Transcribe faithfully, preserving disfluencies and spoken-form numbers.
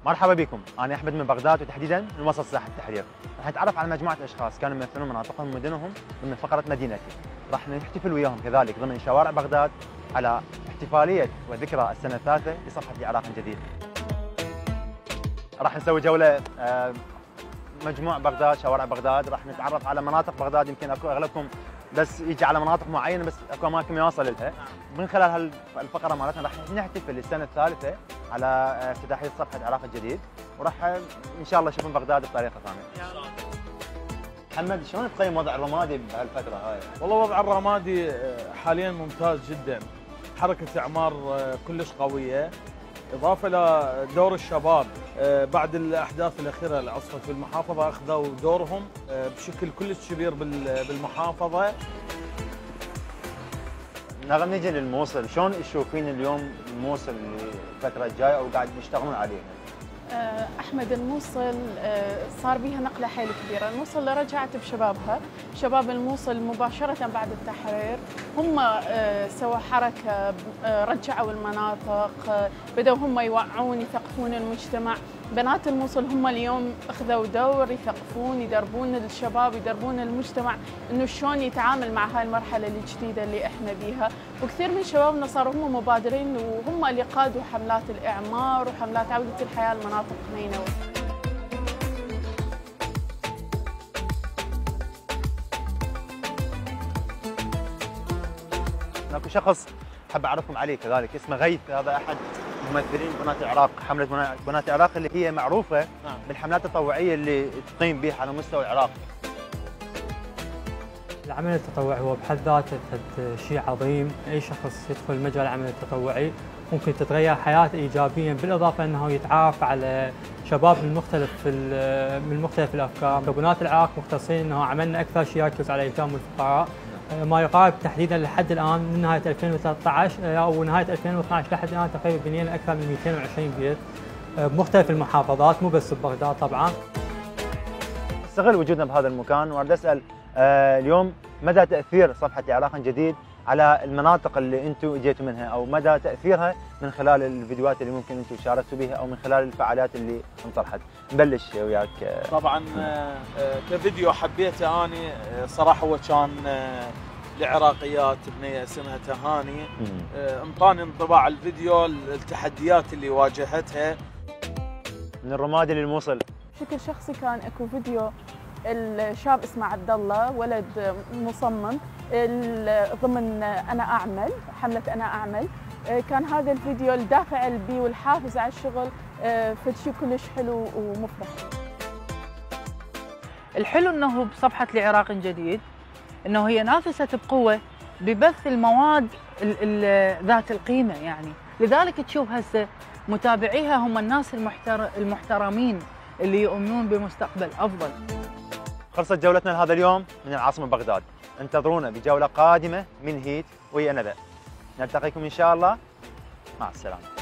مرحبا بكم، أنا أحمد من بغداد وتحديداً من وسط ساحة التحرير. راح نتعرف على مجموعة أشخاص كانوا يمثلون مناطقهم ومدنهم ضمن فقرة مدينتي. راح نحتفل وياهم كذلك ضمن شوارع بغداد على احتفالية وذكرى السنة الثالثة لصفحة العراق الجديد. راح نسوي جولة مجموع بغداد، شوارع بغداد، راح نتعرف على مناطق بغداد. يمكن اكو اغلبكم بس يجي على مناطق معينه بس اكو اماكن ما يوصل لها. من خلال هالفقره مالتنا راح نحتفل السنه الثالثه على افتتاحيه صفحه العراق الجديد، وراح ان شاء الله تشوفون بغداد بطريقه ثانيه. محمد، شلون تقيم وضع الرمادي بهالفتره هاي؟ والله وضع الرمادي حاليا ممتاز جدا، حركه اعمار كلش قويه، إضافة إلى دور الشباب بعد الأحداث الأخيرة اللي عصفت في المحافظة، أخذوا دورهم بشكل كلش كبير بالمحافظة. نغم نجي للموصل، شلون تشوفين اليوم الموصل الفترة الجاية أو قاعد يشتغلون عليه؟ أحمد، الموصل صار بيها نقلة حيل كبيرة. الموصل رجعت بشبابها، شباب الموصل مباشرة بعد التحرير هم سووا حركة، رجعوا المناطق، بدأوا هم يوعون يثقفون المجتمع. بنات الموصل هم اليوم اخذوا دور يثقفون، يدربون الشباب، يدربون المجتمع انه شلون يتعامل مع هاي المرحله الجديده اللي احنا بيها. وكثير من شبابنا صاروا هم مبادرين وهم اللي قادوا حملات الاعمار وحملات عوده الحياه لمناطق نينوى. اكو شخص حاب اعرفكم عليه كذلك، اسمه غيث. هذا احد ممثلين بنات العراق، حمله بنات العراق اللي هي معروفه نعم. بالحملات التطوعيه اللي تقيم بها على مستوى العراق. العمل التطوعي هو بحد ذاته شيء عظيم. اي شخص يدخل مجال العمل التطوعي ممكن تتغير حياته ايجابيا، بالاضافه انه يتعرف على شباب من مختلف من مختلف الافكار. كبنات العراق مختصين انه عملنا اكثر شيء يركز على الايتام والفقراء، ما يقارب تحديدا لحد الان من نهايه ألفين وثلاثة عشر او نهايه ألفين واثني عشر لحد الان تقريبا بنينا اكثر من مئتين وعشرين بيت بمختلف المحافظات، مو بس ببغداد طبعا. استغل وجودنا بهذا المكان واريد اسال آه اليوم مدى تاثير صفحه العراق الجديد على المناطق اللي انتم اجيتوا منها، او مدى تاثيرها من خلال الفيديوهات اللي ممكن انتم شاركتوا بها او من خلال الفعاليات اللي انطرحت. نبلش وياك. طبعا كفيديو حبيته اني صراحه، هو كان لعراقيات بنيه اسمها تهاني، انطاني انطباع الفيديو التحديات اللي واجهتها. من الرمادي للموصل. بشكل شخصي كان اكو فيديو الشاب اسمه عبد الله، ولد مصمم ضمن انا اعمل، حمله انا اعمل. كان هذا الفيديو الدافع البي والحافز على الشغل، فشي كلش حلو ومفرح. الحلو انه بصفحه العراق الجديد انه هي نافست بقوه ببث المواد ذات القيمه، يعني لذلك تشوف هسه متابعيها هم الناس المحترمين اللي يؤمنون بمستقبل افضل. خلصت جولتنا لهذا اليوم من العاصمه بغداد، انتظرونا بجوله قادمه من هيت ويا ندى. نلتقيكم ان شاء الله، مع السلامه.